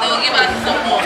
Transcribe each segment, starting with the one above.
will give us some more.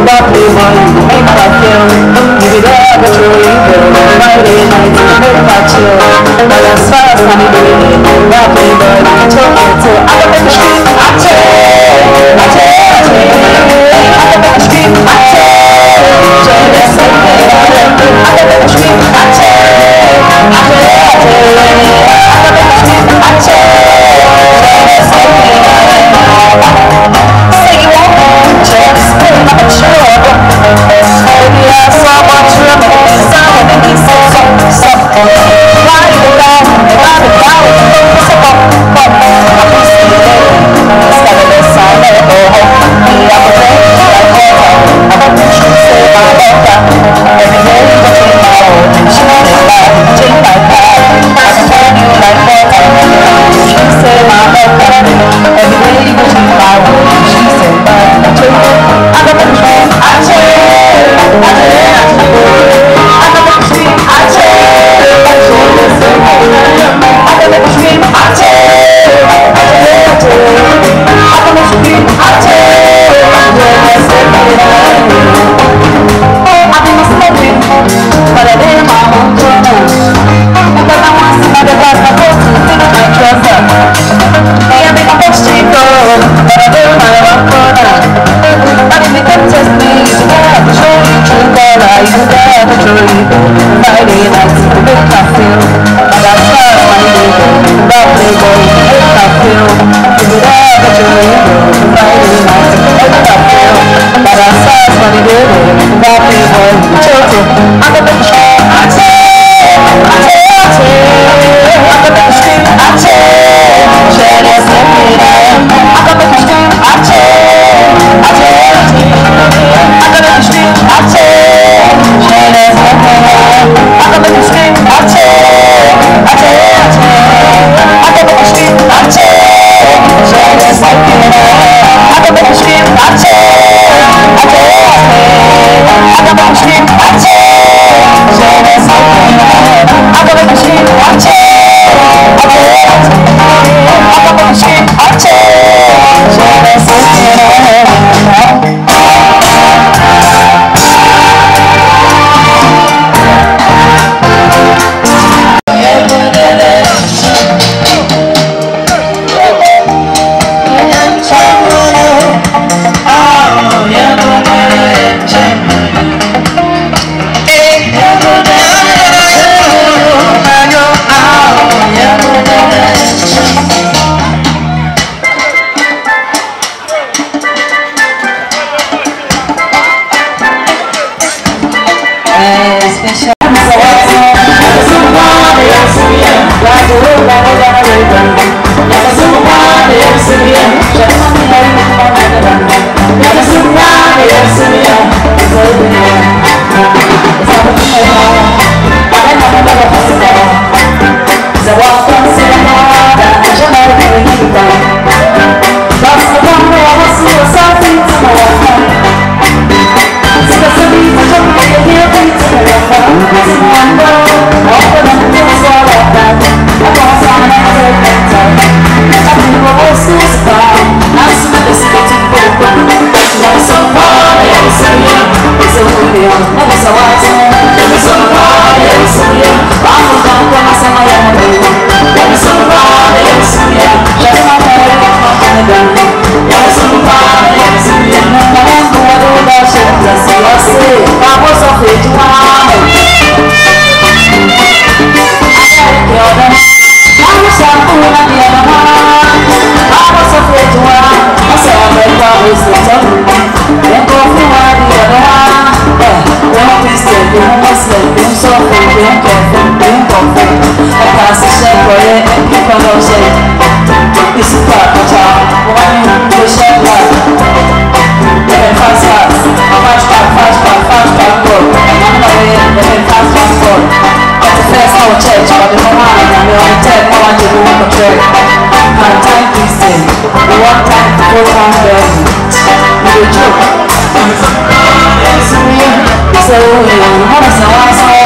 Lovely one, you make my feel. You be there, but you're evil. Friday night, you make my chill. But as far as I'm doing, lovely boy, you took me to out of the street. I tell, I tell, I tell. Out of the street, I tell. Jealous of me, out of the street, I tell. I tell, I tell. Out of the street, I tell. Jealous of me, say you won't just be my sure. Baby, I saw much room inside and he said something. Why you down? Why you down? What's up? What? I'm just saying, it's got to be silent. Me, I'm a thing like water. I'm a bitch who say my daughter. Every day between my own and she say my take my part. I can turn you like water. She say my daughter. Every day between my own and she say my take. I got the train, I take. I take. I got the street, I take. I got the street, I take. Friday nights, you make me feel. And I swear my nigga, lovely boy, you make me feel. You be there, but you're evil. Friday nights, you make me feel. But I swear my nigga, lovely boy, you choke it. I'm the bitch, I take, I take, I take. I'm the bitch, I take. Jealous of me, I'm the bitch, I take, I take, I take. I'm the bitch, I take. Jealous of me. I can make you scream, I take, I take, I take. I can make you scream, I take. Jealous like me. I can make you scream, I take, I take, I take. I can make you scream, I take. Jealous like me. I can make you scream, I take, I take, I take. I can make you scream, I take. Jealous like me. So,